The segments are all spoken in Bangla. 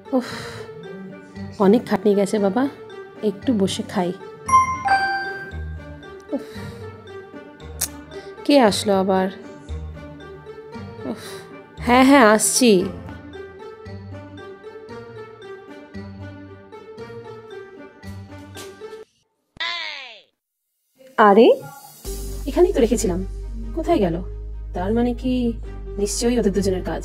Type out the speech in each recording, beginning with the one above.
উফ, অনেক খাটনি গেছে বাবা, একটু বসে খাই। উফ, কে আসলো আবার? উফ, হ্যাঁ হ্যাঁ আসছি। আরে এখানেই তো রেখেছিলাম, কোথায় গেল? তার মানে কি নিশ্চয়ই ওদের দুজনের কাজ।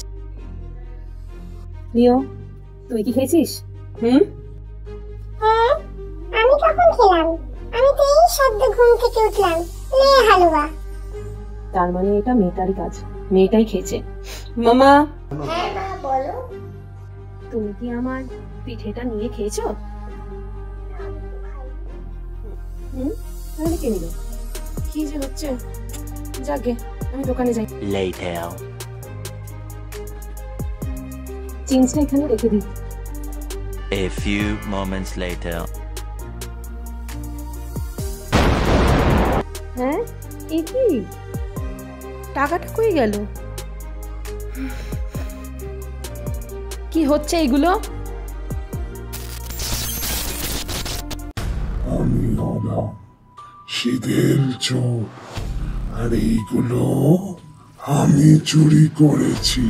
লিও, তুই কি খেয়েছিস? হ্যাঁ, আমি কখন খেলাম? আমি তো এই সদ্য ঘুম থেকে উঠলাম। লে হালুয়া। তার মানে এটা মেয়েটারই কাজ, মেয়েটাই খেয়েছে। মামা, হ্যাঁ মা বলো। তুমি কি আমার পিঠেটা নিয়ে খেয়েছো? তাহলে কে নিল? কি যে হচ্ছে, যাকে আমি দোকানে যাই। Later. চেঞ্জটা এখানে রেখে দিই। A few moments later. হ্যাঁ, এ কি? টাকাটা কই গেল? কি হচ্ছে এগুলো? আমি হলাম শীতের চোর, আর এইগুলো আমি চুরি করেছি।